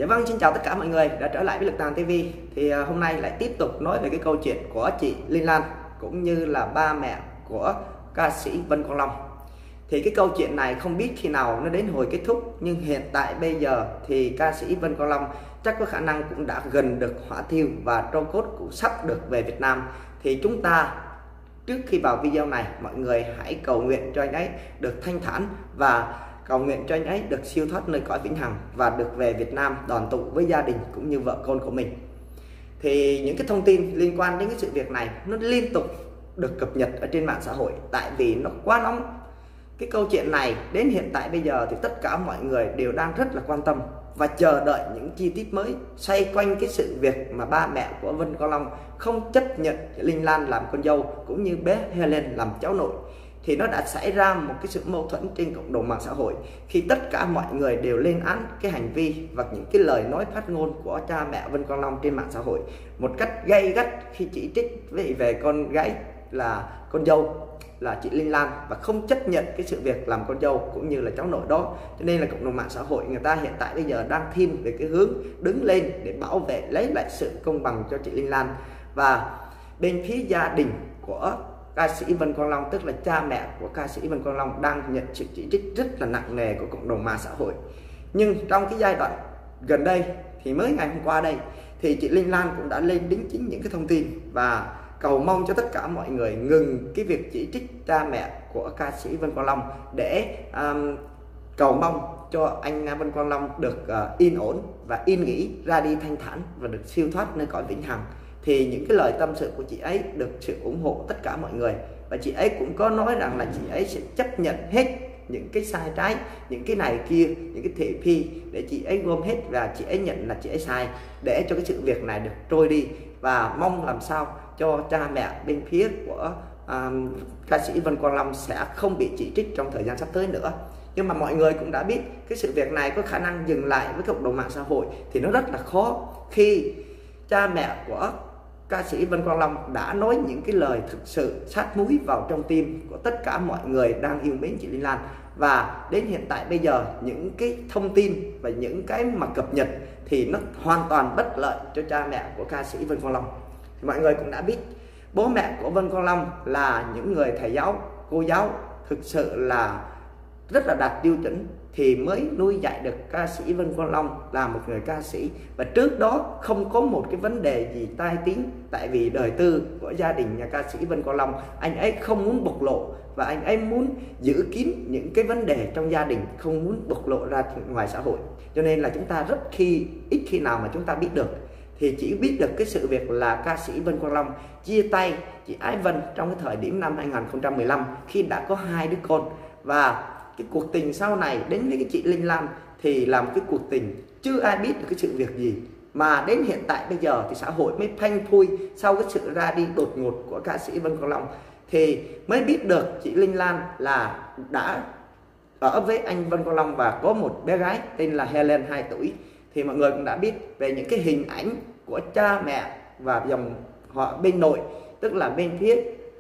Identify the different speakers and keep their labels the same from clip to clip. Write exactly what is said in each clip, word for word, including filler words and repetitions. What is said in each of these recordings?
Speaker 1: Dạ vâng, xin chào tất cả mọi người đã trở lại với Lực Tàn ti vi. Thì uh, hôm nay lại tiếp tục nói về cái câu chuyện của chị Linh Lan cũng như là ba mẹ của ca sĩ Vân Quang Long. Thì cái câu chuyện này không biết khi nào nó đến hồi kết thúc, nhưng hiện tại bây giờ thì ca sĩ Vân Quang Long chắc có khả năng cũng đã gần được hỏa thiêu và tro cốt cũng sắp được về Việt Nam. Thì chúng ta trước khi vào video này, mọi người hãy cầu nguyện cho anh ấy được thanh thản và cầu nguyện cho anh ấy được siêu thoát nơi cõi vĩnh hằng và được về Việt Nam đoàn tụ với gia đình cũng như vợ con của mình. Thì những cái thông tin liên quan đến cái sự việc này nó liên tục được cập nhật ở trên mạng xã hội, tại vì nó quá nóng. Cái câu chuyện này đến hiện tại bây giờ thì tất cả mọi người đều đang rất là quan tâm và chờ đợi những chi tiết mới xoay quanh cái sự việc mà ba mẹ của Vân Quang Long không chấp nhận Linh Lan làm con dâu cũng như bé Helen làm cháu nội. Thì nó đã xảy ra một cái sự mâu thuẫn trên cộng đồng mạng xã hội khi tất cả mọi người đều lên án cái hành vi và những cái lời nói phát ngôn của cha mẹ Vân Quang Long trên mạng xã hội một cách gay gắt khi chỉ trích về, về con gái là con dâu là chị Linh Lan và không chấp nhận cái sự việc làm con dâu cũng như là cháu nội đó. Cho nên là cộng đồng mạng xã hội người ta hiện tại bây giờ đang thiên về cái hướng đứng lên để bảo vệ lấy lại sự công bằng cho chị Linh Lan. Và bên phía gia đình của ca sĩ Vân Quang Long, tức là cha mẹ của ca sĩ Vân Quang Long, đang nhận sự chỉ trích rất là nặng nề của cộng đồng mạng xã hội. Nhưng trong cái giai đoạn gần đây thì mới ngày hôm qua đây thì chị Linh Lan cũng đã lên đính chính những cái thông tin và cầu mong cho tất cả mọi người ngừng cái việc chỉ trích cha mẹ của ca sĩ Vân Quang Long để um, cầu mong cho anh Vân Quang Long được uh, yên ổn và yên nghỉ, ra đi thanh thản và được siêu thoát nơi cõi vĩnh hằng. Thì những cái lời tâm sự của chị ấy được sự ủng hộ tất cả mọi người, và chị ấy cũng có nói rằng là chị ấy sẽ chấp nhận hết những cái sai trái, những cái này kia, những cái thị phi để chị ấy gom hết và chị ấy nhận là chị ấy sai để cho cái sự việc này được trôi đi, và mong làm sao cho cha mẹ bên phía của um, ca sĩ Vân Quang Long sẽ không bị chỉ trích trong thời gian sắp tới nữa. Nhưng mà mọi người cũng đã biết cái sự việc này có khả năng dừng lại với cộng đồng mạng xã hội thì nó rất là khó khi cha mẹ của ca sĩ Vân Quang Long đã nói những cái lời thực sự sát muối vào trong tim của tất cả mọi người đang yêu mến chị Linh Lan. Và đến hiện tại bây giờ những cái thông tin và những cái mà cập nhật thì nó hoàn toàn bất lợi cho cha mẹ của ca sĩ Vân Quang Long. Thì mọi người cũng đã biết bố mẹ của Vân Quang Long là những người thầy giáo, cô giáo thực sự là rất là đạt tiêu chuẩn thì mới nuôi dạy được ca sĩ Vân Quang Long là một người ca sĩ. Và trước đó không có một cái vấn đề gì tai tiếng, tại vì đời tư của gia đình nhà ca sĩ Vân Quang Long, anh ấy không muốn bộc lộ và anh ấy muốn giữ kín những cái vấn đề trong gia đình, không muốn bộc lộ ra ngoài xã hội. Cho nên là chúng ta rất khi ít khi nào mà chúng ta biết được, thì chỉ biết được cái sự việc là ca sĩ Vân Quang Long chia tay chị Ái Vân trong cái thời điểm năm hai nghìn không trăm mười lăm khi đã có hai đứa con. Và cái cuộc tình sau này đến với cái chị Linh Lan thì làm cái cuộc tình chưa ai biết được cái sự việc gì, mà đến hiện tại bây giờ thì xã hội mới phanh phui sau cái sự ra đi đột ngột của ca sĩ Vân Quang Long thì mới biết được chị Linh Lan là đã ở với anh Vân Quang Long và có một bé gái tên là Helen hai tuổi. Thì mọi người cũng đã biết về những cái hình ảnh của cha mẹ và dòng họ bên nội, tức là bên phía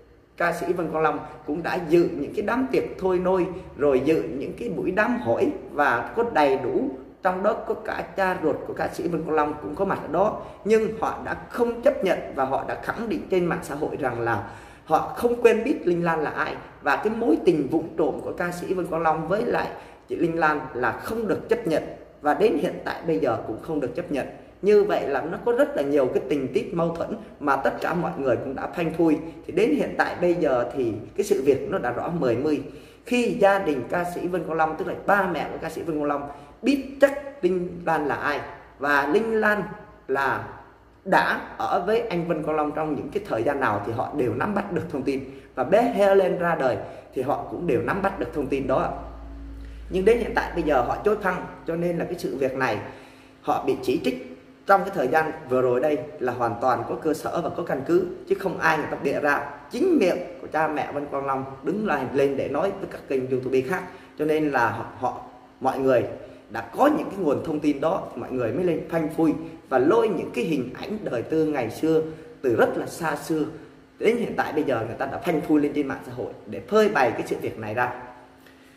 Speaker 1: ca sĩ Vân Quang Long cũng đã dự những cái đám tiệc thôi nôi, rồi dự những cái buổi đám hỏi và có đầy đủ, trong đó có cả cha ruột của ca sĩ Vân Quang Long cũng có mặt ở đó. Nhưng họ đã không chấp nhận và họ đã khẳng định trên mạng xã hội rằng là họ không quen biết Linh Lan là ai, và cái mối tình vụng trộm của ca sĩ Vân Quang Long với lại chị Linh Lan là không được chấp nhận, và đến hiện tại bây giờ cũng không được chấp nhận. Như vậy là nó có rất là nhiều cái tình tiết mâu thuẫn mà tất cả mọi người cũng đã phanh phui. Thì đến hiện tại bây giờ thì cái sự việc nó đã rõ mười mươi. Khi gia đình ca sĩ Vân Quang Long, tức là ba mẹ của ca sĩ Vân Quang Long, biết chắc Linh Lan là ai và Linh Lan là đã ở với anh Vân Quang Long trong những cái thời gian nào thì họ đều nắm bắt được thông tin. Và bé Helen ra đời thì họ cũng đều nắm bắt được thông tin đó. Nhưng đến hiện tại bây giờ họ chối phăng, cho nên là cái sự việc này họ bị chỉ trích trong cái thời gian vừa rồi đây là hoàn toàn có cơ sở và có căn cứ, chứ không ai người ta bịa ra. Chính miệng của cha mẹ Vân Quang Long đứng lại lên để nói với các kênh YouTube khác. Cho nên là họ, họ mọi người đã có những cái nguồn thông tin đó, mọi người mới lên phanh phui và lôi những cái hình ảnh đời tư ngày xưa từ rất là xa xưa đến hiện tại bây giờ người ta đã phanh phui lên trên mạng xã hội để phơi bày cái sự việc này ra.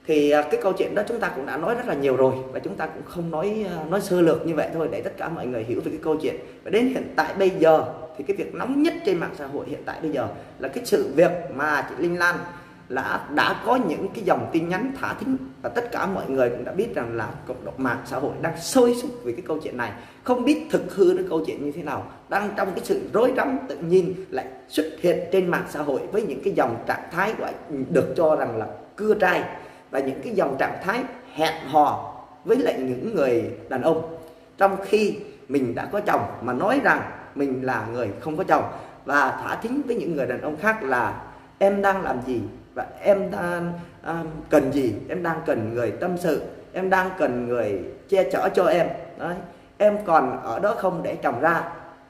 Speaker 1: Thì cái câu chuyện đó chúng ta cũng đã nói rất là nhiều rồi, và chúng ta cũng không nói nói sơ lược như vậy thôi để tất cả mọi người hiểu về cái câu chuyện. Và đến hiện tại bây giờ thì cái việc nóng nhất trên mạng xã hội hiện tại bây giờ là cái sự việc mà chị Linh Lan đã đã có những cái dòng tin nhắn thả thính, và tất cả mọi người cũng đã biết rằng là cộng đồng mạng xã hội đang sôi sục về cái câu chuyện này, không biết thực hư cái câu chuyện như thế nào, đang trong cái sự rối rắm tự nhiên lại xuất hiện trên mạng xã hội với những cái dòng trạng thái gọi được cho rằng là cưa trai, và những cái dòng trạng thái hẹn hò với lại những người đàn ông, trong khi mình đã có chồng mà nói rằng mình là người không có chồng, và thả thính với những người đàn ông khác là em đang làm gì và em đang um, cần gì, em đang cần người tâm sự, em đang cần người che chở cho em đấy, em còn ở đó không để chồng ra.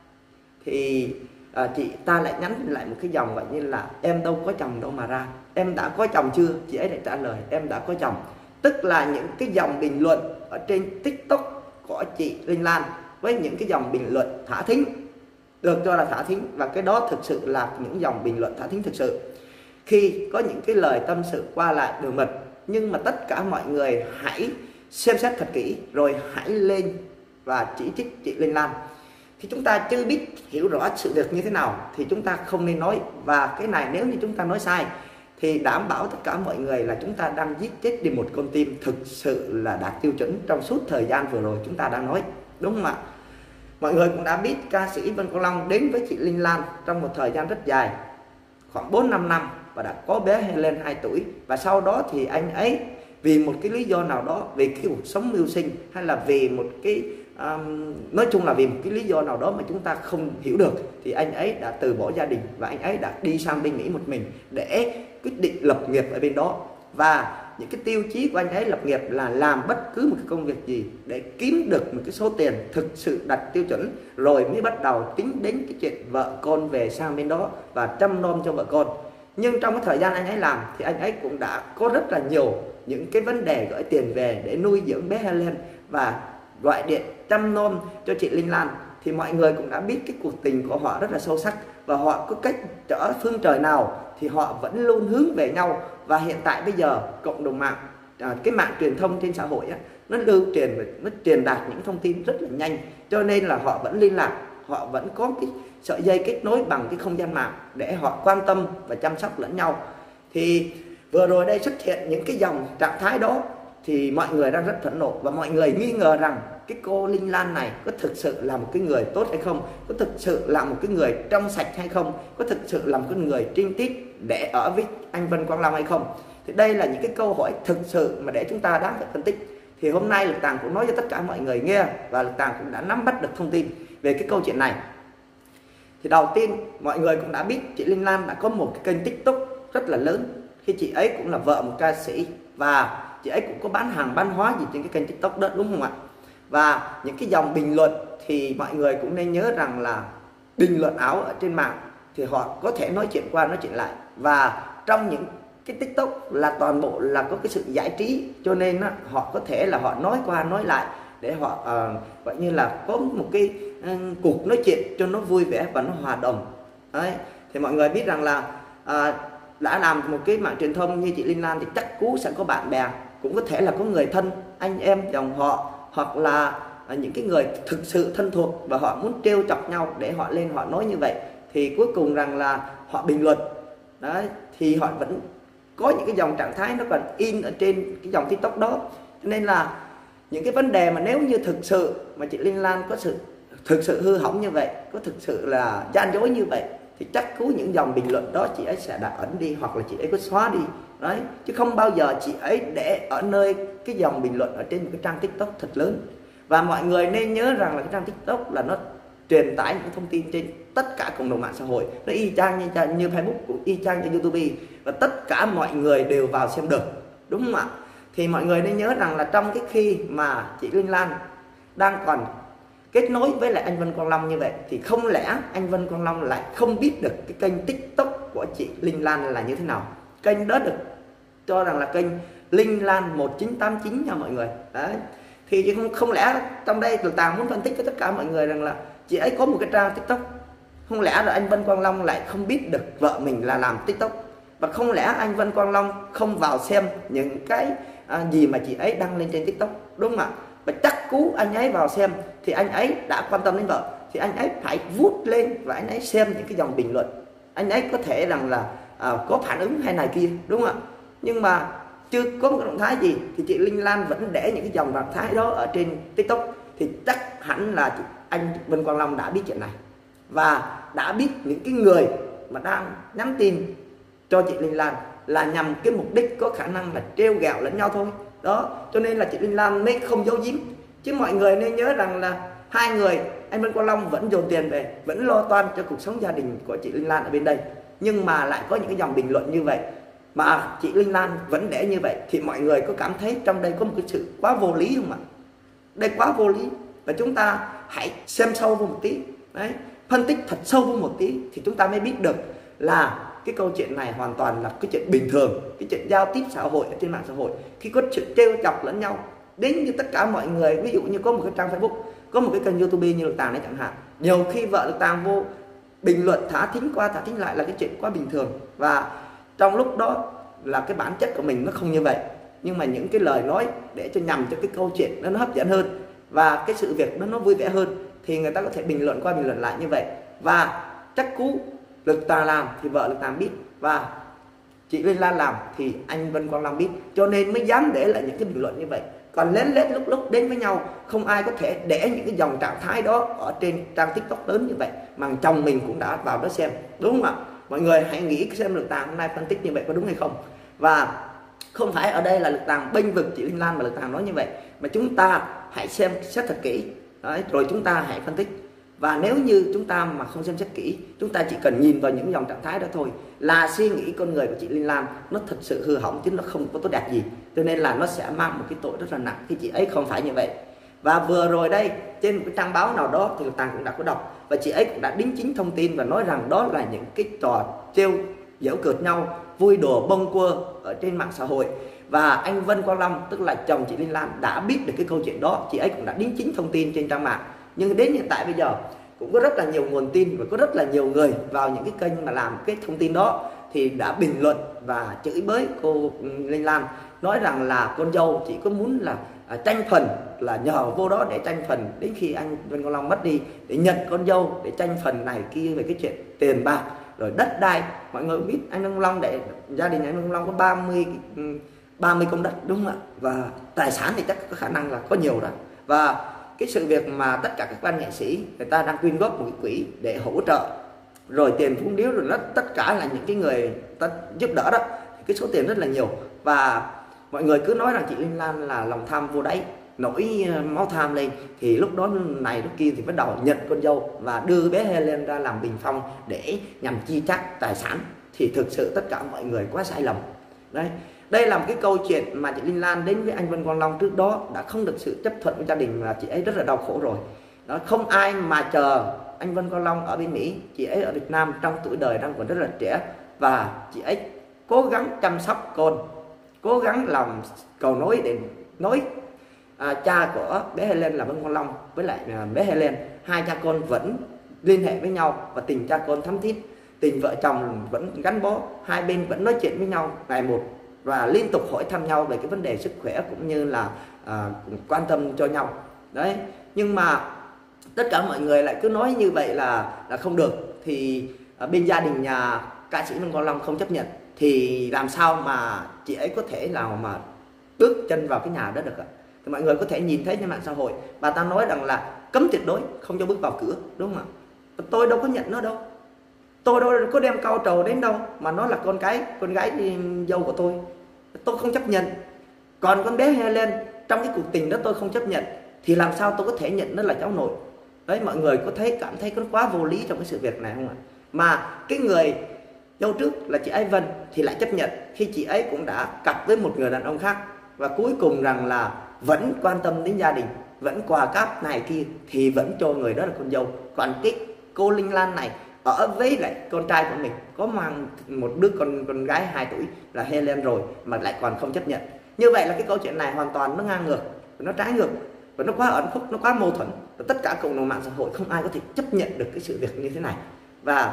Speaker 1: Thì à, chị ta lại nhắn lại một cái dòng gọi như là em đâu có chồng đâu mà ra, em đã có chồng chưa? Chị ấy lại trả lời em đã có chồng. Tức là những cái dòng bình luận ở trên TikTok của chị Linh Lan với những cái dòng bình luận thả thính, được cho là thả thính, và cái đó thực sự là những dòng bình luận thả thính thực sự, khi có những cái lời tâm sự qua lại đường mật. Nhưng mà tất cả mọi người hãy xem xét thật kỹ rồi hãy lên và chỉ trích chị Linh Lan. Thì chúng ta chưa biết hiểu rõ sự việc như thế nào thì chúng ta không nên nói, và cái này nếu như chúng ta nói sai thì đảm bảo tất cả mọi người là chúng ta đang giết chết đi một con tim thực sự là đạt tiêu chuẩn trong suốt thời gian vừa rồi chúng ta đang nói, đúng không ạ? Mọi người cũng đã biết ca sĩ Vân Quang Long đến với chị Linh Lan trong một thời gian rất dài, khoảng bốn năm năm, và đã có bé Helen hai tuổi. Và sau đó thì anh ấy vì một cái lý do nào đó, về cái cuộc sống mưu sinh, hay là vì một cái um, nói chung là vì một cái lý do nào đó mà chúng ta không hiểu được, thì anh ấy đã từ bỏ gia đình và anh ấy đã đi sang bên Mỹ một mình để quyết định lập nghiệp ở bên đó. Và những cái tiêu chí của anh ấy lập nghiệp là làm bất cứ một cái công việc gì để kiếm được một cái số tiền thực sự đặt tiêu chuẩn, rồi mới bắt đầu tính đến cái chuyện vợ con về sang bên đó và chăm nom cho vợ con. Nhưng trong cái thời gian anh ấy làm thì anh ấy cũng đã có rất là nhiều những cái vấn đề gửi tiền về để nuôi dưỡng bé Helen và gọi điện chăm nom cho chị Linh Lan. Thì mọi người cũng đã biết cái cuộc tình của họ rất là sâu sắc, và họ có cách trở phương trời nào thì họ vẫn luôn hướng về nhau. Và hiện tại bây giờ cộng đồng mạng, à, cái mạng truyền thông trên xã hội á, nó lưu truyền, nó truyền đạt những thông tin rất là nhanh, cho nên là họ vẫn liên lạc, họ vẫn có cái sợi dây kết nối bằng cái không gian mạng để họ quan tâm và chăm sóc lẫn nhau. Thì vừa rồi đây xuất hiện những cái dòng trạng thái đó thì mọi người đang rất phẫn nộ, và mọi người nghi ngờ rằng cái cô Linh Lan này có thực sự là một cái người tốt hay không, có thực sự là một cái người trong sạch hay không, có thực sự là một cái người trinh tiết để ở với anh Vân Quang Long hay không. Thì đây là những cái câu hỏi thực sự mà để chúng ta đáng phải phân tích. Thì hôm nay Lực Tàng cũng nói cho tất cả mọi người nghe, và Lực Tàng cũng đã nắm bắt được thông tin về cái câu chuyện này. Thì đầu tiên mọi người cũng đã biết chị Linh Lan đã có một cái kênh TikTok rất là lớn, khi chị ấy cũng là vợ một ca sĩ, và chị ấy cũng có bán hàng bán hóa gì trên cái kênh TikTok đó, đúng không ạ? Và những cái dòng bình luận thì mọi người cũng nên nhớ rằng là bình luận ảo ở trên mạng thì họ có thể nói chuyện qua nói chuyện lại, và trong những cái TikTok là toàn bộ là có cái sự giải trí, cho nên á, họ có thể là họ nói qua nói lại để họ uh, gọi như là có một cái uh, cuộc nói chuyện cho nó vui vẻ và nó hòa đồng. Đấy. Thì mọi người biết rằng là uh, đã làm một cái mạng truyền thông như chị Linh Lan thì chắc cú sẽ có bạn bè, cũng có thể là có người thân, anh em, dòng họ, hoặc là uh, những cái người thực sự thân thuộc, và họ muốn trêu chọc nhau để họ lên họ nói như vậy. Thì cuối cùng rằng là họ bình luận. Đấy. Thì họ vẫn có những cái dòng trạng thái nó còn in ở trên cái dòng TikTok đó. Cho nên là những cái vấn đề mà nếu như thực sự mà chị Linh Lan có sự thực sự hư hỏng như vậy, có thực sự là gian dối như vậy, thì chắc cú những dòng bình luận đó chị ấy sẽ đã ẩn đi, hoặc là chị ấy có xóa đi. Đấy, chứ không bao giờ chị ấy để ở nơi cái dòng bình luận ở trên một cái trang TikTok thật lớn. Và mọi người nên nhớ rằng là cái trang TikTok là nó truyền tải những thông tin trên tất cả cộng đồng mạng xã hội, nó y chang như, như Facebook, cũng y chang như YouTube, và tất cả mọi người đều vào xem được, đúng không ạ? Thì mọi người nên nhớ rằng là trong cái khi mà chị Linh Lan đang còn kết nối với lại anh Vân Quang Long như vậy, thì không lẽ anh Vân Quang Long lại không biết được cái kênh TikTok của chị Linh Lan là như thế nào? Kênh đó được cho rằng là kênh Linh Lan một chín tám chín nha mọi người. Đấy. Thì không, không lẽ trong đây Lực Tàng muốn phân tích với tất cả mọi người rằng là chị ấy có một cái trang TikTok, không lẽ rồi anh Vân Quang Long lại không biết được vợ mình là làm TikTok? Và không lẽ anh Vân Quang Long không vào xem những cái à, gì mà chị ấy đăng lên trên TikTok, đúng không ạ? Và chắc cú anh ấy vào xem thì anh ấy đã quan tâm đến vợ, thì anh ấy phải vút lên và anh ấy xem những cái dòng bình luận, anh ấy có thể rằng là à, có phản ứng hay này kia, đúng không ạ? Nhưng mà chưa có một cái động thái gì thì chị Linh Lan vẫn để những cái dòng động thái đó ở trên TikTok, thì chắc hẳn là chị, anh Vân Quang Long đã biết chuyện này và đã biết những cái người mà đang nhắn tin cho chị Linh Lan là nhằm cái mục đích có khả năng là trêu ghẹo lẫn nhau thôi đó. Cho nên là chị Linh Lan mới không giấu giếm, chứ mọi người nên nhớ rằng là hai người, anh Vân Quang Long vẫn dồn tiền về, vẫn lo toan cho cuộc sống gia đình của chị Linh Lan ở bên đây, nhưng mà lại có những cái dòng bình luận như vậy mà chị Linh Lan vẫn để như vậy, thì mọi người có cảm thấy trong đây có một cái sự quá vô lý không ạ? Đây quá vô lý. Và chúng ta hãy xem sâu vô một tí đấy, phân tích thật sâu vô một tí thì chúng ta mới biết được là cái câu chuyện này hoàn toàn là cái chuyện bình thường, cái chuyện giao tiếp xã hội ở trên mạng xã hội, khi có chuyện trêu chọc lẫn nhau đến như tất cả mọi người. Ví dụ như có một cái trang Facebook, có một cái kênh YouTube như Lực Tàng đấy chẳng hạn, nhiều khi vợ Lực Tàng vô bình luận thả thính qua thả thính lại là cái chuyện quá bình thường, và trong lúc đó là cái bản chất của mình nó không như vậy, nhưng mà những cái lời nói để cho nhằm cho cái câu chuyện nó, nó hấp dẫn hơn và cái sự việc nó nó vui vẻ hơn thì người ta có thể bình luận qua bình luận lại như vậy. Và chắc cú Lực Tàng làm thì vợ Lực Tàng biết, và chị Linh Lan làm thì anh Vân Quang Long biết, cho nên mới dám để lại những cái bình luận như vậy. Còn lén lén lúc lúc đến với nhau, không ai có thể để những cái dòng trạng thái đó ở trên trang TikTok lớn như vậy mà chồng mình cũng đã vào đó xem, đúng không ạ? Mọi người hãy nghĩ xem Lực Tàng hôm nay phân tích như vậy có đúng hay không. Và không phải ở đây là Lực Tàng bênh vực chị Linh Lan mà Lực Tàng nói như vậy, mà chúng ta hãy xem xét thật kỹ đấy, rồi chúng ta hãy phân tích. Và nếu như chúng ta mà không xem xét kỹ, chúng ta chỉ cần nhìn vào những dòng trạng thái đó thôi là suy nghĩ con người của chị Linh Lan nó thật sự hư hỏng chứ nó không có tốt đẹp gì, cho nên là nó sẽ mang một cái tội rất là nặng khi chị ấy không phải như vậy. Và vừa rồi đây trên một cái trang báo nào đó thì Lực Tàng cũng đã có đọc, và chị ấy cũng đã đính chính thông tin và nói rằng đó là những cái trò trêu giễu cợt nhau, vui đùa bâng quơ ở trên mạng xã hội. Và anh Vân Quang Long, tức là chồng chị Linh Lan, đã biết được cái câu chuyện đó, chị ấy cũng đã đính chính thông tin trên trang mạng. Nhưng đến hiện tại bây giờ cũng có rất là nhiều nguồn tin và có rất là nhiều người vào những cái kênh mà làm cái thông tin đó thì đã bình luận và chửi bới cô Linh Lan, nói rằng là con dâu chỉ có muốn là à, tranh phần, là nhờ vô đó để tranh phần đến khi anh Vân Quang Long mất đi để nhận con dâu, để tranh phần này kia về cái chuyện tiền bạc rồi đất đai. Mọi người biết anh Vân Quang Long để gia đình anh Vân Quang Long có ba mươi công đất, đúng không ạ? Và tài sản thì chắc có khả năng là có nhiều đó. Và cái sự việc mà tất cả các văn nghệ sĩ người ta đang quyên góp một cái quỹ để hỗ trợ, rồi tiền phúng điếu, rồi nó tất cả là những cái người ta giúp đỡ đó, thì cái số tiền rất là nhiều. Và mọi người cứ nói rằng chị Linh Lan là lòng tham vô đáy, nổi máu tham lên, thì lúc đó này lúc kia thì bắt đầu nhận con dâu và đưa bé Helen ra làm bình phong để nhằm chi trác tài sản. Thì thực sự tất cả mọi người quá sai lầm đấy. Đây là một cái câu chuyện mà chị Linh Lan đến với anh Vân Quang Long trước đó đã không được sự chấp thuận của gia đình, và chị ấy rất là đau khổ rồi đó. Không ai mà chờ anh Vân Quang Long ở bên Mỹ, chị ấy ở Việt Nam trong tuổi đời đang còn rất là trẻ, và chị ấy cố gắng chăm sóc con, cố gắng làm cầu nối để nối à, cha của bé Helen là Vân Quang Long với lại à, bé Helen. Hai cha con vẫn liên hệ với nhau và tình cha con thắm thiết, tình vợ chồng vẫn gắn bó, hai bên vẫn nói chuyện với nhau ngày một và liên tục hỏi thăm nhau về cái vấn đề sức khỏe cũng như là à, quan tâm cho nhau đấy. Nhưng mà tất cả mọi người lại cứ nói như vậy là là không được, thì à, bên gia đình nhà ca sĩ Vân Quang Long không chấp nhận, thì làm sao mà chị ấy có thể nào mà bước chân vào cái nhà đó được ạ? Thì mọi người có thể nhìn thấy trên mạng xã hội bà ta nói rằng là cấm tuyệt đối không cho bước vào cửa, đúng không ạ? Tôi đâu có nhận nó đâu, tôi đâu có đem cau trầu đến đâu mà nó là con cái con gái dâu của tôi, tôi không chấp nhận. Còn con bé Helen trong cái cuộc tình đó tôi không chấp nhận, thì làm sao tôi có thể nhận nó là cháu nội đấy? Mọi người có thấy cảm thấy có quá vô lý trong cái sự việc này không ạ? Mà cái người dâu trước là chị ấy Vân thì lại chấp nhận khi chị ấy cũng đã cặp với một người đàn ông khác, và cuối cùng rằng là vẫn quan tâm đến gia đình, vẫn quà cáp này kia, thì vẫn cho người đó là con dâu. Còn cái cô Linh Lan này ở với lại con trai của mình có mang một đứa con con gái hai tuổi là Helen rồi mà lại còn không chấp nhận. Như vậy là cái câu chuyện này hoàn toàn nó ngang ngược, nó trái ngược và nó quá ẩn khúc, nó quá mâu thuẫn, và tất cả cộng đồng mạng xã hội không ai có thể chấp nhận được cái sự việc như thế này. Và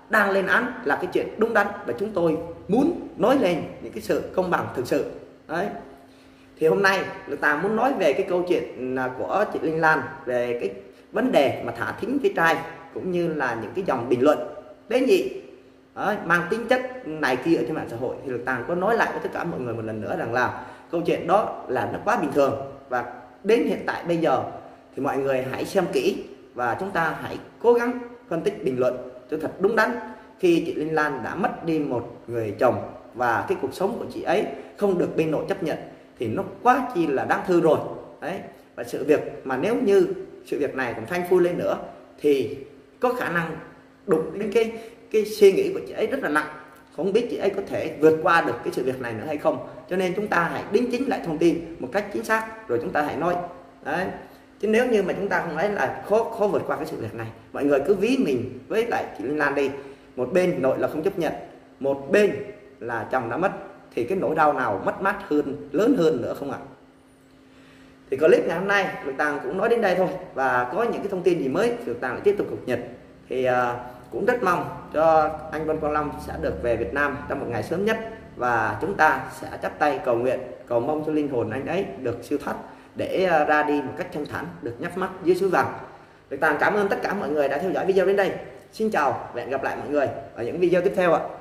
Speaker 1: đang lên án là cái chuyện đúng đắn, và chúng tôi muốn nói lên những cái sự công bằng thực sự đấy. Thì hôm nay Lực Tàng muốn nói về cái câu chuyện của chị Linh Lan về cái vấn đề mà thả thính cái trai, cũng như là những cái dòng bình luận tế nhị đấy, mang tính chất này kia ở trên mạng xã hội. Thì Lực Tàng có nói lại với tất cả mọi người một lần nữa rằng là câu chuyện đó là nó quá bình thường, và đến hiện tại bây giờ thì mọi người hãy xem kỹ và chúng ta hãy cố gắng phân tích bình luận cho thật đúng đắn. Khi chị Linh Lan đã mất đi một người chồng và cái cuộc sống của chị ấy không được bên nội chấp nhận thì nó quá chi là đáng thương rồi đấy. Và sự việc mà nếu như sự việc này còn phanh phui lên nữa thì có khả năng đụng đến cái cái suy nghĩ của chị ấy rất là nặng, không biết chị ấy có thể vượt qua được cái sự việc này nữa hay không. Cho nên chúng ta hãy đính chính lại thông tin một cách chính xác rồi chúng ta hãy nói đấy. Chứ nếu như mà chúng ta không ấy là khó khó vượt qua cái sự việc này. Mọi người cứ ví mình với lại chị Linh Lan đi, một bên nội là không chấp nhận, một bên là chồng đã mất, thì cái nỗi đau nào mất mát hơn, lớn hơn nữa không ạ? Thì clip ngày hôm nay Lực Tàng cũng nói đến đây thôi, và có những cái thông tin gì mới Lực Tàng lại tiếp tục cập nhật. Thì uh, cũng rất mong cho anh Vân Quang Long sẽ được về Việt Nam trong một ngày sớm nhất, và chúng ta sẽ chắp tay cầu nguyện, cầu mong cho linh hồn anh ấy được siêu thoát để uh, ra đi một cách thanh thản, được nhắm mắt dưới suối vàng. Lực Tàng cảm ơn tất cả mọi người đã theo dõi video đến đây. Xin chào và hẹn gặp lại mọi người ở những video tiếp theo ạ.